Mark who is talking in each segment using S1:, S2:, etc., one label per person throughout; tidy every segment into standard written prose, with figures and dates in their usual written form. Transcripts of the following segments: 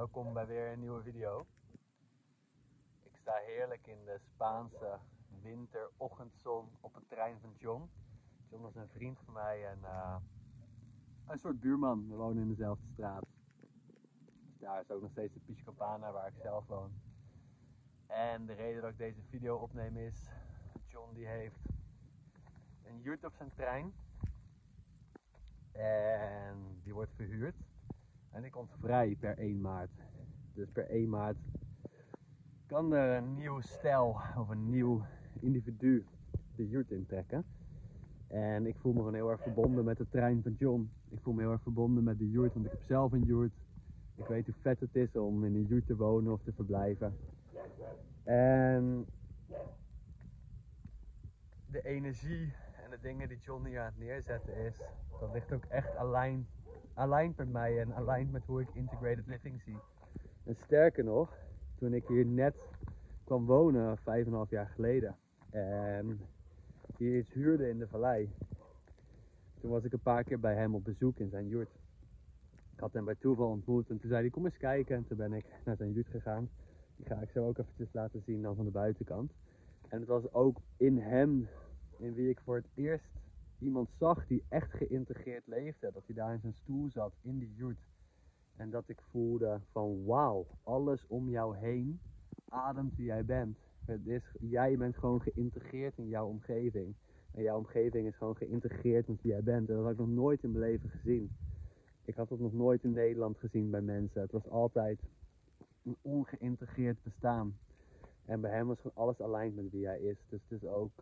S1: welkom bij weer een nieuwe video. Ik sta heerlijk in de Spaanse winterochtendzon op het terrein van John. John is een vriend van mij en een soort buurman. We wonen in dezelfde straat. Dus daar is ook nog steeds de Piscopana waar ik zelf woon. En de reden dat ik deze video opneem is, John die heeft een yurt op zijn terrein. En die wordt verhuurd. En die komt vrij per 1 maart. Dus per 1 maart kan er een nieuw stel of een nieuw individu de yurt intrekken. En ik voel me gewoon heel erg verbonden met de trein van John. Ik voel me heel erg verbonden met de yurt, want ik heb zelf een yurt. Ik weet hoe vet het is om in een yurt te wonen of te verblijven. En de energie en de dingen die John hier aan het neerzetten is, dat ligt ook echt aligned met mij en aligned met hoe ik integrated living zie. En sterker nog, toen ik hier net kwam wonen, 5,5 jaar geleden, en hier iets huurde in de vallei, toen was ik een paar keer bij hem op bezoek in zijn yurt. Ik had hem bij toeval ontmoet en toen zei hij kom eens kijken en toen ben ik naar zijn yurt gegaan. Die ga ik zo ook eventjes laten zien dan van de buitenkant. En het was ook in hem, in wie ik voor het eerst iemand zag die echt geïntegreerd leefde. Dat hij daar in zijn stoel zat, in die yurt. En dat ik voelde van wauw, alles om jou heen ademt wie jij bent. Jij bent gewoon geïntegreerd in jouw omgeving. En jouw omgeving is gewoon geïntegreerd met wie jij bent. En dat had ik nog nooit in mijn leven gezien. Ik had dat nog nooit in Nederland gezien bij mensen. Het was altijd een ongeïntegreerd bestaan. En bij hem was gewoon alles aligned met wie hij is. Dus het is ook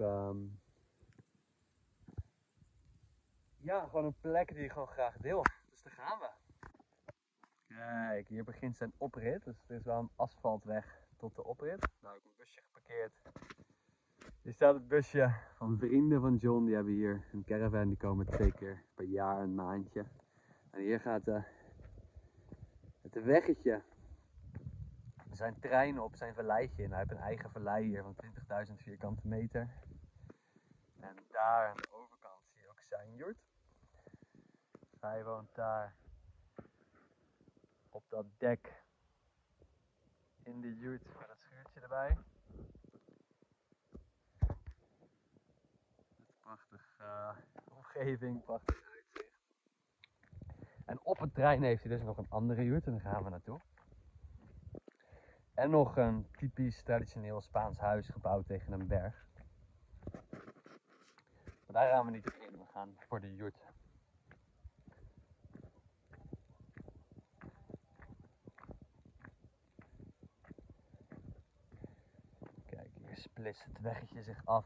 S1: gewoon een plek die ik gewoon graag deel. Dus daar gaan we. Kijk, hier begint zijn oprit. Dus er is wel een asfaltweg tot de oprit. Nou, ik heb een busje geparkeerd. Hier staat het busje van vrienden van John. Die hebben hier een caravan. Die komen 2 keer per jaar, een maandje. En hier gaat het weggetje. Zijn trein op zijn valleitje. En hij heeft een eigen vallei hier van 20.000 vierkante meter. En daar aan de overkant zie je ook zijn yurt. Dus hij woont daar op dat dek in de yurt met het schuurtje erbij. Dat is een prachtige omgeving, prachtig uitzicht. En op het terrein heeft hij dus nog een andere yurt en daar gaan we naartoe. En nog een typisch traditioneel Spaans huis gebouwd tegen een berg. Maar daar gaan we niet op in, we gaan voor de yurt. Kijk, hier splitst het weggetje zich af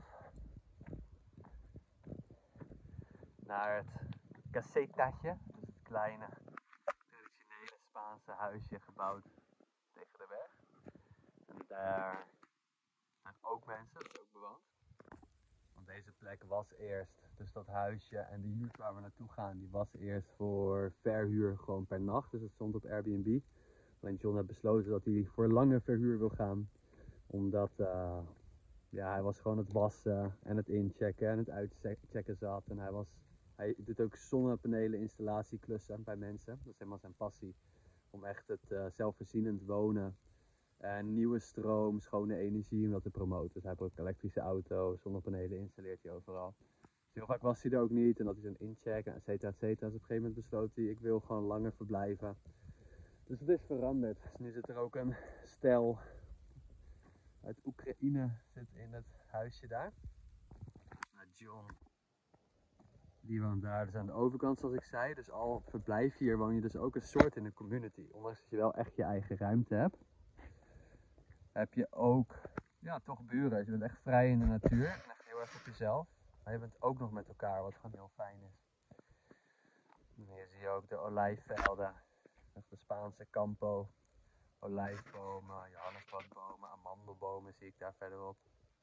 S1: naar het casetaatje. Dus het kleine, traditionele Spaanse huisje gebouwd tegen de berg. En daar zijn ook mensen, dat is ook bewoond. Want deze plek was eerst, dus dat huisje en de yurt waar we naartoe gaan, die was eerst voor verhuur gewoon per nacht. Dus het stond op Airbnb. Alleen John heeft besloten dat hij voor lange verhuur wil gaan. Omdat hij was gewoon het wassen en het inchecken en het uitchecken zat. En hij doet ook zonnepanelen installatieklussen bij mensen. Dat is helemaal zijn passie. Om echt het zelfvoorzienend wonen. En nieuwe stroom, schone energie om dat te promoten. Dus hij heeft ook elektrische auto's, zonnepanelen installeert hij overal. Dus heel vaak was hij er ook niet en dat hij zo'n incheck, et cetera, et cetera. Dus op een gegeven moment besloot hij, ik wil gewoon langer verblijven. Dus het is veranderd. Dus nu zit er ook een stel uit Oekraïne zit in het huisje daar. Nou, John, die woont daar dus aan de overkant zoals ik zei. Dus al verblijf je hier, woon je dus ook een soort in een community. Ondanks dat je wel echt je eigen ruimte hebt. Heb je ook toch buren. Dus je bent echt vrij in de natuur en echt heel erg op jezelf. Maar je bent ook nog met elkaar, wat gewoon heel fijn is. En hier zie je ook de olijfvelden. Echt de Spaanse campo. Olijfbomen, johannesbadbomen, amandelbomen zie ik daar verderop.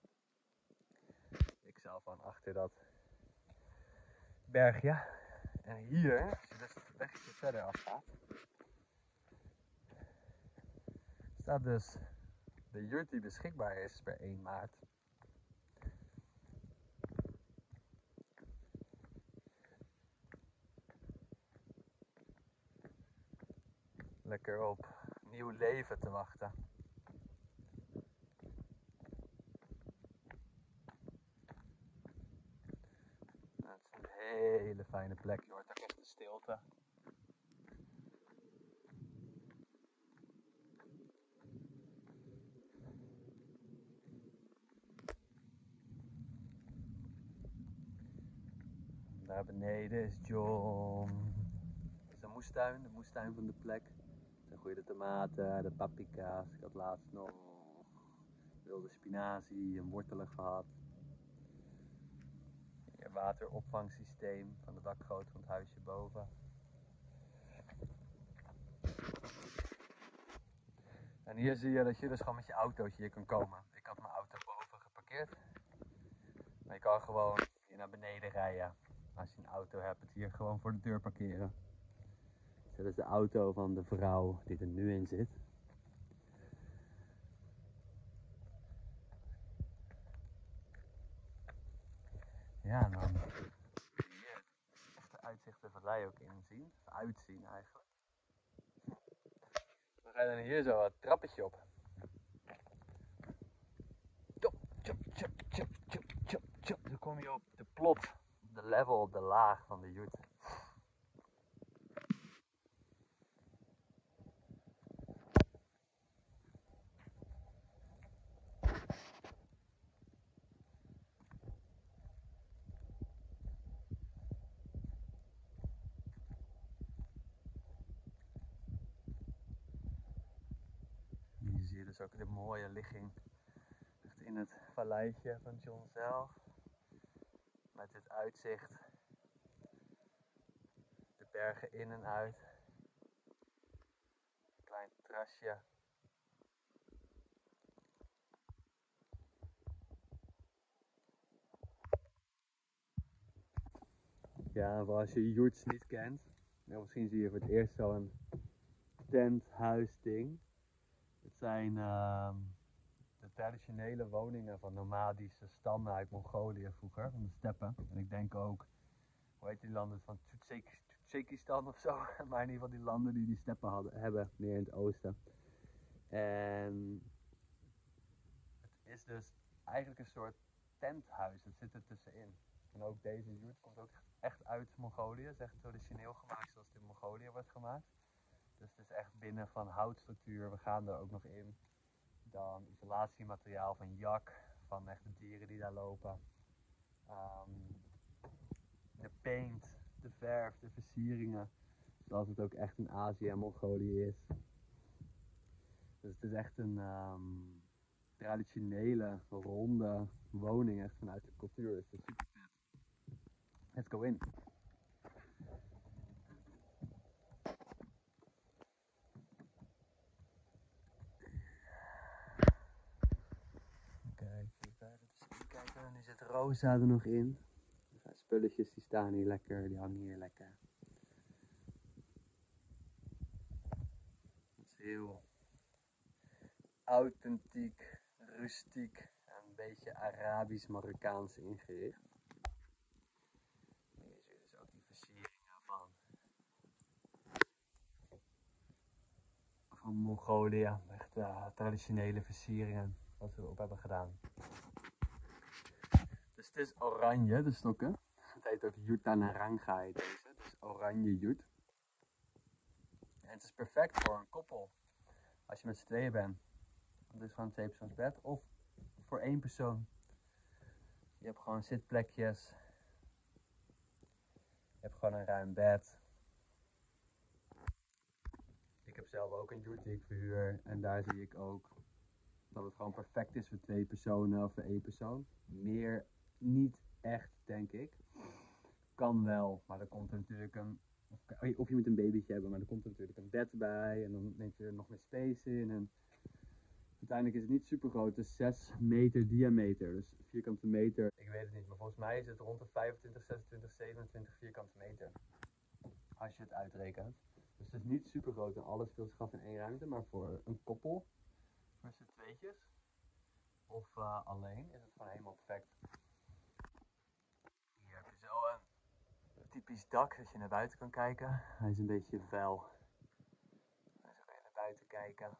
S1: Ik zelf woon achter dat bergje. En hier, als je dus het weggetje verder afgaat, staat dus de yurt die beschikbaar is per 1 maart. Lekker op nieuw leven te wachten. Nou, het is een hele fijne plek, je hoort ook echt de stilte. Daar beneden is John. Dat is de moestuin van de plek. Er zijn goede tomaten, de paprika's. Ik had laatst nog wilde spinazie en wortelen gehad. Hier wateropvangsysteem van de dakgoot van het huisje boven. En hier zie je dat je dus gewoon met je autootje hier kan komen. Ik had mijn auto boven geparkeerd. Maar je kan gewoon hier naar beneden rijden. Als je een auto hebt, het hier gewoon voor de deur parkeren. Dit is de auto van de vrouw die er nu in zit. Ja, en dan hier het echte uitzicht de vallei ook inzien. Of uitzien eigenlijk. Dan ga je dan hier zo het trappetje op. Tjop, tjop, tjop, tjop, tjop, tjop, tjop. Dan kom je op de plot, op de level, op de laag van de joet. Hier zie je dus ook de mooie ligging. Echt in het valleitje van John zelf. Met dit uitzicht. De bergen in en uit. Klein terrasje. Ja, voor als je yurts niet kent. Nou, misschien zie je voor het eerst zo'n tenthuisding. Het zijn de traditionele woningen van nomadische stammen uit Mongolië vroeger, van de steppen. En ik denk ook, hoe heet die landen, van Tsjekistan of zo. Maar in ieder geval die landen die steppen hebben, meer in het oosten. En het is dus eigenlijk een soort tenthuis, het zit er tussenin. En ook deze yurt komt ook echt uit Mongolië, het is echt traditioneel gemaakt zoals het in Mongolië wordt gemaakt. Dus het is echt binnen van houtstructuur, we gaan er ook nog in. Dan isolatiemateriaal van jak, van echte dieren die daar lopen. De paint, de verf, de versieringen. Zoals het ook echt in Azië en Mongolië is. Dus het is echt een traditionele, ronde woning, echt vanuit de cultuur. Dus het is super vet. Let's go in. Kijk, hier verder dus kijken. Nu zit Rosa er nog in. Dus haar spulletjes die staan hier lekker, die hangen hier lekker. Het is heel authentiek, rustiek en een beetje Arabisch-Marokkaans ingericht. Hier zie je dus ook die versieringen van Mongolië. Echt traditionele versieringen wat we erop hebben gedaan. Dus het is oranje, de stokken. Het heet ook Yuta Naranga heet deze. Dus oranje jut. En het is perfect voor een koppel. Als je met z'n tweeën bent. Het is gewoon een tweepersoonsbed. Of voor één persoon. Je hebt gewoon zitplekjes. Je hebt gewoon een ruim bed. Ik heb zelf ook een yurt die ik verhuur. En daar zie ik ook dat het gewoon perfect is voor twee personen of voor één persoon. Meer niet echt, denk ik. Kan wel, maar dan komt er natuurlijk een... Of je moet een babytje hebben, maar er komt er natuurlijk een bed bij. En dan neemt je er nog meer space in. En uiteindelijk is het niet super groot. Het is 6 meter diameter. Dus vierkante meter. Ik weet het niet, maar volgens mij is het rond de 25, 26, 27 vierkante meter. Als je het uitrekent. Dus het is niet super groot en alles speelt zich af in één ruimte. Maar voor een koppel, voor z'n tweetjes, of alleen, is het gewoon helemaal perfect. Hier heb je zo een typisch dak dat je naar buiten kan kijken. Hij is een beetje vuil. Dus dan kan je naar buiten kijken.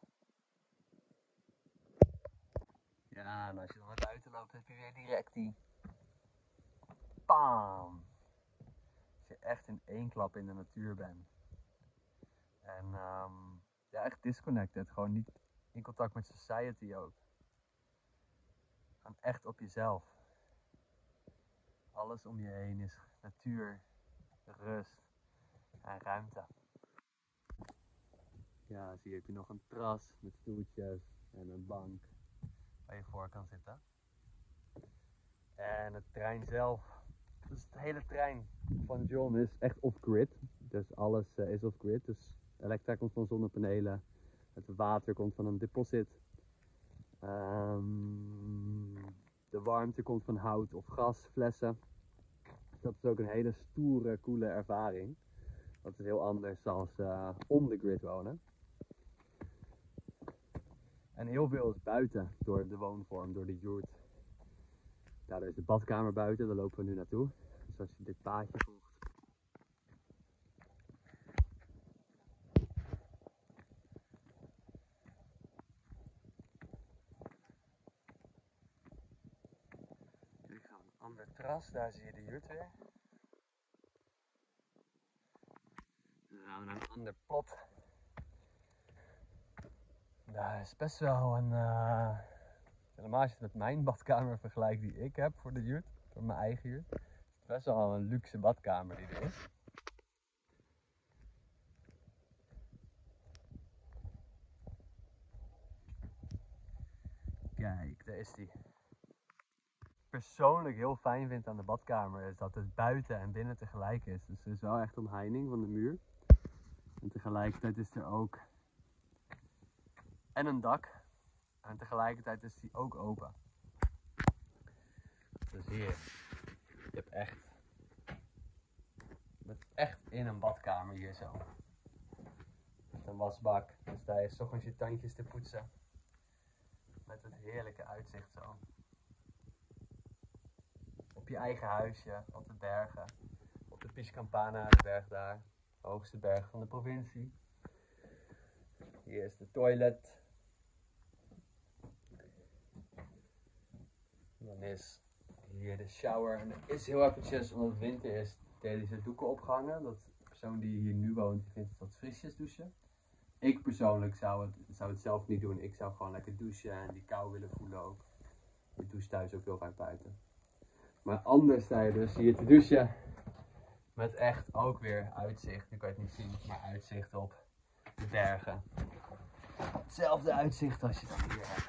S1: Ja, en als je dan naar buiten loopt, heb je weer direct die PAM! Dat je echt in één klap in de natuur bent. En ja, echt disconnected. Gewoon niet in contact met society ook. Gewoon echt op jezelf. Alles om je heen is natuur, rust en ruimte. Ja, zie je, heb je nog een terras met stoeltjes en een bank waar je voor kan zitten. En het terrein zelf, dus het hele terrein van John is echt off-grid. Dus alles is off-grid. Dus elektra komt van zonnepanelen, het water komt van een deposit. De warmte komt van hout of gasflessen. Dus dat is ook een hele stoere, coole ervaring. Dat is heel anders dan on the grid wonen. En heel veel is buiten door de woonvorm, door de yurt. Daar is de badkamer buiten, daar lopen we nu naartoe. Dus als je dit paadje volgt. Kijk, gaan we een ander terras, daar zie je de yurt weer. Dan gaan we naar een ander plot. Daar is best wel een, helemaal als je het met mijn badkamer vergelijkt die ik heb voor de yurt, voor mijn eigen yurt, is het best wel een luxe badkamer die er is. Kijk, daar is die. Persoonlijk heel fijn vind aan de badkamer is dat het buiten en binnen tegelijk is. Dus er is wel echt omheining van de muur. En tegelijkertijd is er ook en een dak. En tegelijkertijd is die ook open. Dus hier, je hebt echt, je bent echt in een badkamer hier zo. Met een wasbak. Dan sta je 's ochtends je tandjes te poetsen. Met het heerlijke uitzicht zo. Op je eigen huisje, op de bergen. Op de Piscampana, de berg daar. De hoogste berg van de provincie. Hier is de toilet. En dan is hier de shower. En er is heel eventjes, omdat het winter is, deze doeken opgehangen. Dat de persoon die hier nu woont, die vindt het wat frisjes douchen. Ik persoonlijk zou het zelf niet doen. Ik zou gewoon lekker douchen en die kou willen voelen ook. Ik douche thuis ook heel vaak buiten. Maar anders sta je dus hier te douchen. Met echt ook weer uitzicht. Nu kan je het niet zien, maar uitzicht op de bergen. Hetzelfde uitzicht als je dan hier hebt.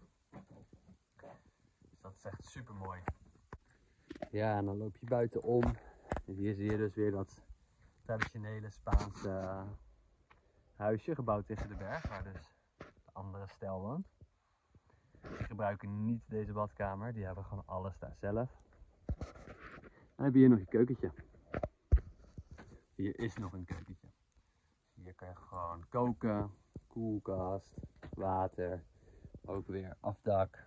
S1: Dus dat is echt super mooi. Ja, en dan loop je buitenom. En hier zie je dus weer dat traditionele Spaanse huisje gebouwd tegen de berg. Waar dus de andere stel woont. Die gebruiken niet deze badkamer. Die hebben gewoon alles daar zelf. Dan heb je hier nog je keukentje. Hier is nog een keukentje. Hier kan je gewoon koken, koelkast, water, ook weer afdak.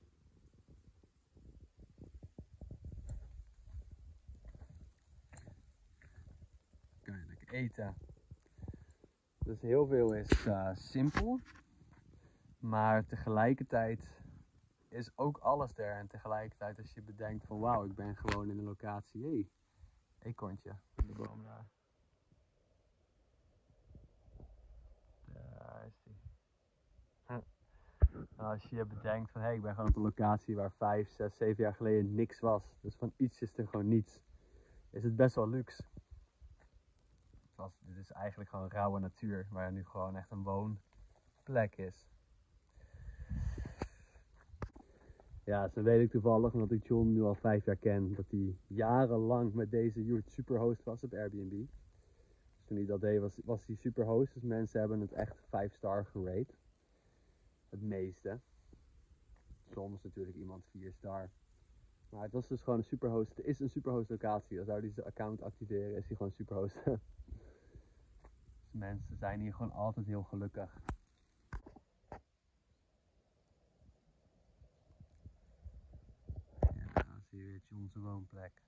S1: Kan je lekker eten. Dus heel veel is simpel, maar tegelijkertijd is ook alles er. En tegelijkertijd als je bedenkt van wauw, ik ben gewoon in een locatie, hé, eekhoorntje in de boom daar. Daar is die. Nou, als je bedenkt van hé, ik ben gewoon op een locatie waar 5, 6, 7 jaar geleden niks was. Dus van iets is er gewoon niets. Is het best wel luxe. Dit is eigenlijk gewoon rauwe natuur, waar nu gewoon echt een woonplek is. Ja, zo weet ik toevallig, omdat ik John nu al 5 jaar ken, dat hij jarenlang met deze yurt superhost was op Airbnb. Dus toen hij dat deed, was hij superhost. Dus mensen hebben het echt 5-star gerate. Het meeste. Soms natuurlijk iemand 4-star. Maar het was dus gewoon een superhost. Het is een superhost locatie. Als zou hij zijn account activeren, is hij gewoon superhost. Dus mensen zijn hier gewoon altijd heel gelukkig. Ja, dan zie je weer John's woonplek.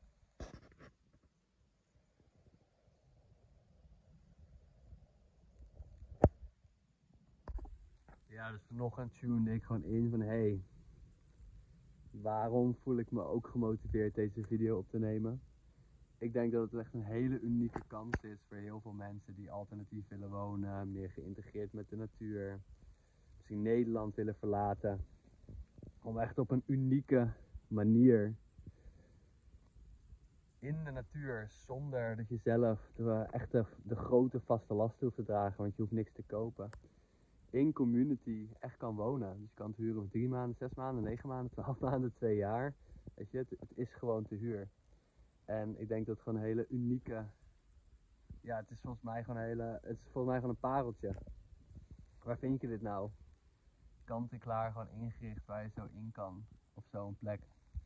S1: Ja, dus vanochtend tunede ik gewoon in van hey, waarom voel ik me ook gemotiveerd deze video op te nemen? Ik denk dat het echt een hele unieke kans is voor heel veel mensen die alternatief willen wonen, meer geïntegreerd met de natuur, misschien Nederland willen verlaten. Om echt op een unieke manier in de natuur, zonder dat je zelf echt de grote vaste lasten hoeft te dragen, want je hoeft niks te kopen. In community echt kan wonen. Dus je kan het huren voor 3 maanden, 6 maanden, 9 maanden, 12 maanden, 2 jaar. Weet je, het is gewoon te huur. En ik denk dat het gewoon een hele unieke, ja, het is volgens mij gewoon een pareltje. Waar vind je dit nou? Kant en klaar gewoon ingericht waar je zo in kan op zo'n plek.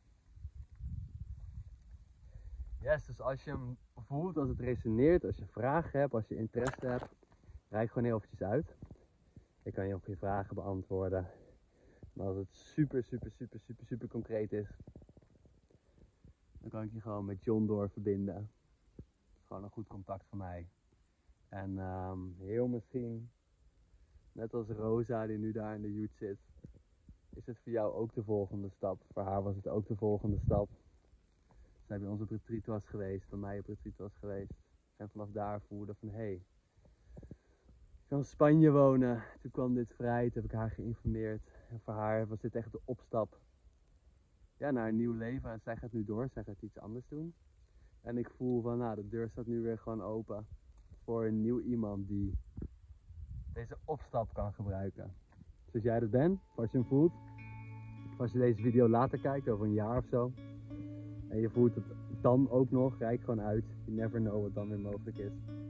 S1: Yes, dus als je hem voelt, als het resoneert, als je vragen hebt, als je interesse hebt, reik gewoon heel eventjes uit. Ik kan je ook je vragen beantwoorden. Maar als het super concreet is, dan kan ik je gewoon met John doorverbinden. Dat is gewoon een goed contact van mij. En heel misschien, net als Rosa die nu daar in de Joet zit, is het voor jou ook de volgende stap. Voor haar was het ook de volgende stap. Zij bij ons op retreat was geweest, bij mij op retreat was geweest. En vanaf daar voelde van hey, ik kan in Spanje wonen. Toen kwam dit vrij, toen heb ik haar geïnformeerd. En voor haar was dit echt de opstap, ja, naar een nieuw leven. En zij gaat nu door, zij gaat iets anders doen. En ik voel van nou, de deur staat nu weer gewoon open voor een nieuw iemand die deze opstap kan gebruiken. Dus als jij dat bent, of als je hem voelt, of als je deze video later kijkt, over een jaar of zo, en je voelt het dan ook nog, reik gewoon uit. You never know wat dan weer mogelijk is.